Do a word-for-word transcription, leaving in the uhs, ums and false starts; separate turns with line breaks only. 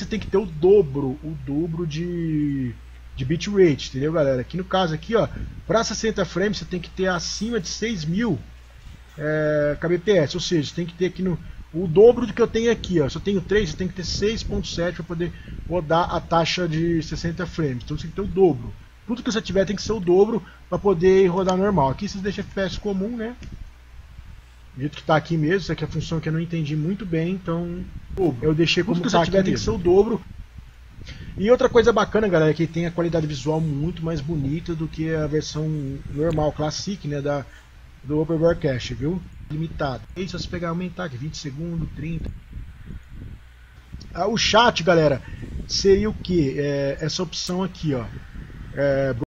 você tem que ter o dobro, o dobro de, de bitrate, entendeu, galera? Aqui no caso aqui, ó, para sessenta frames você tem que ter acima de seis mil é, kbps, ou seja, você tem que ter aqui no o dobro do que eu tenho aqui, ó. Se eu tenho três, eu tenho que ter seis ponto sete para poder rodar a taxa de sessenta frames. Então você tem que ter o dobro. Tudo que você tiver tem que ser o dobro para poder rodar normal. Aqui você deixa F P S comum, né? Do jeito que está aqui mesmo, isso aqui é a função que eu não entendi muito bem, então eu deixei como que você tiver tem que ser o dobro. E outra coisa bacana, galera, é que tem a qualidade visual muito mais bonita do que a versão normal, Classic, né, da, do Overcast, viu? Limitado. E se você pegar e aumentar aqui, vinte segundos, trinta. Ah, o chat, galera, seria o que? É, essa opção aqui, ó. É,